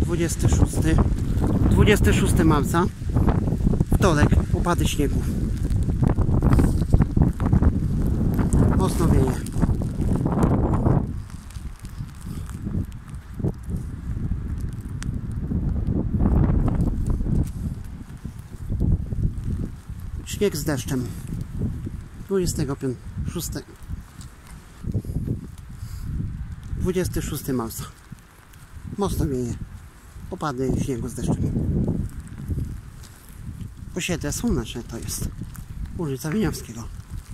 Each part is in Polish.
26 marca, wtorek, opady śniegu. Mocno wieje. Śnieg z deszczem. 26 marca. Mocno wieje. Opady śniegu z deszczem. Osiedle słoneczne to jest. Ulica Wieniawskiego.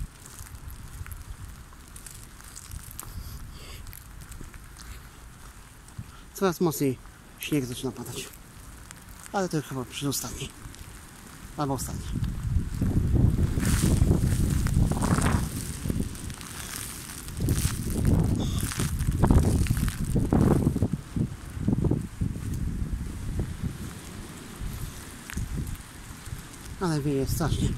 Coraz mocniej śnieg zaczyna padać. Ale to chyba przedostatni. Albo ostatni. Ale wieje strasznie.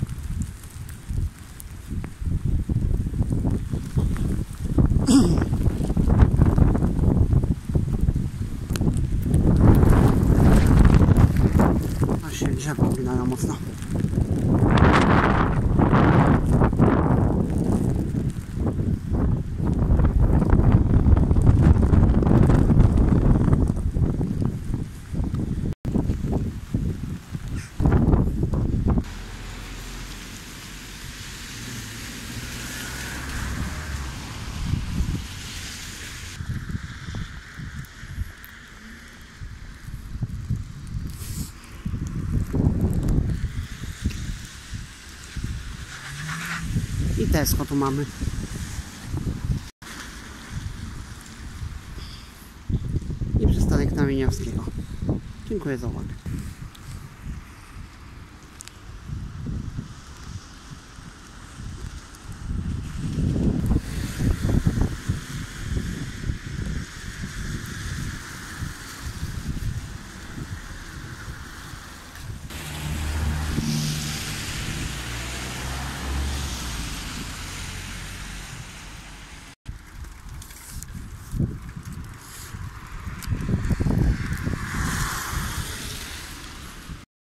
Aż się drzewa uginają mocno. I Tesco tu mamy. I przystanek na Wieniawskiego. Dziękuję za uwagę.